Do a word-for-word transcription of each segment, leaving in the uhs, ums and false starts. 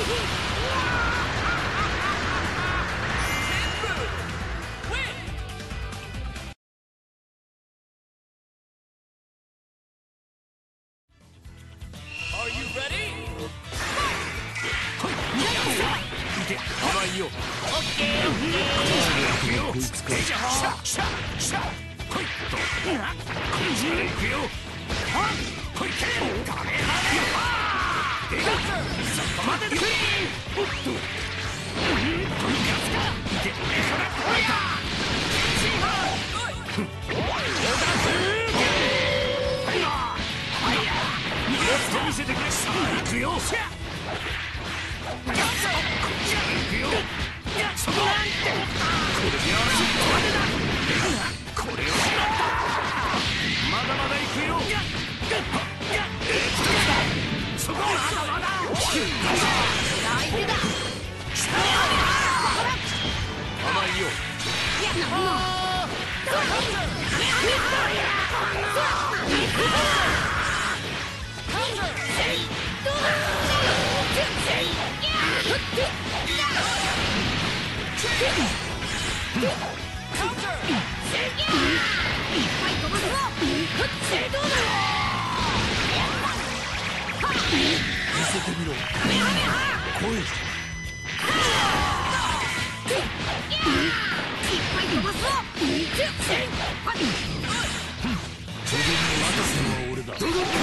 甘いよ。こいつか。シャッシャッシャッ。ほいっと。こいつから行くよ。ほいけ。ダメだね。そこまでだ。おっと。とにかくか。いけ。そらこいた。シーハー。はいや。もっと見せてくれ。さあ行くよ。行くよ。そこなんてこれであるまでだ。これをまだまだ行くよ。そこまだまだ相手だ。甘いよ。見せてみろ。来い。いっぱい飛ばすぞ。当然の若さは俺だ。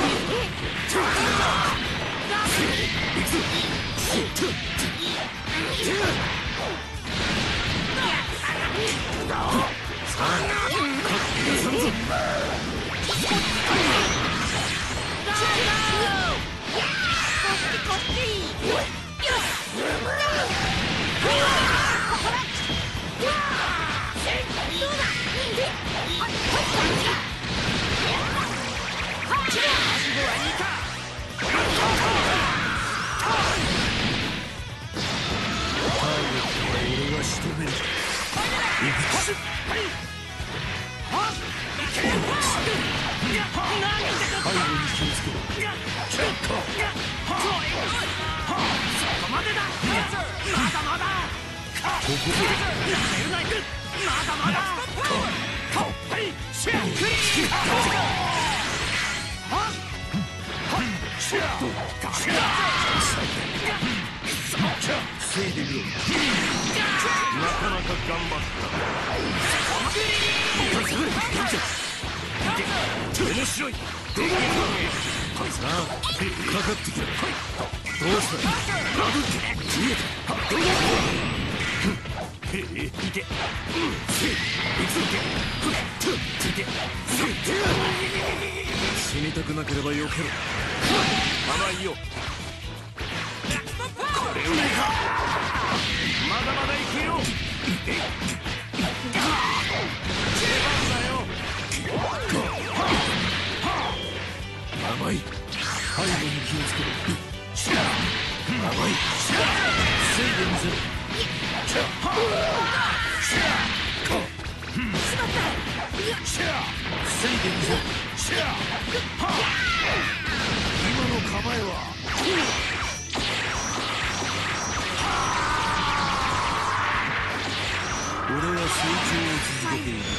さあ、勝って出さんぞ。なかなか頑張った。面白い。さあ、かかってきろ。どうした。見えた。いけ。死にたくなければよけろ。甘いよ。これをねか。まだまだ行くよ。出番だよ。甘い。背後に気をつけろ。甘い。防いでみせろ。防いでみせろ。今の構えは俺は成長を続けている。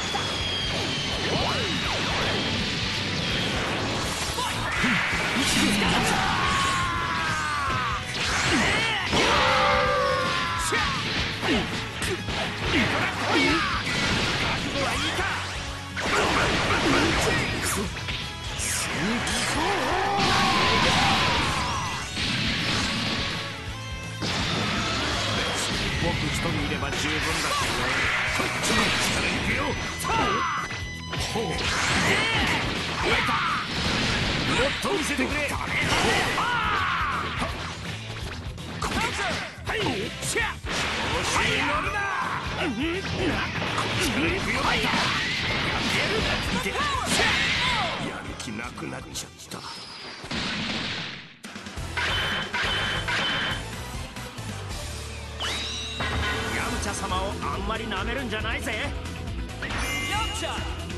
僕一人いれば十分だってね。こっちの力いくよ。ほう。ええか。もっと見せてくれ。はい。しゃ。調子に乗るな。こっちからいくよ。やってやる。やる気なくなっちゃった。ヤムチャ様をあんまり舐めるんじゃないぜ。ヤムチャ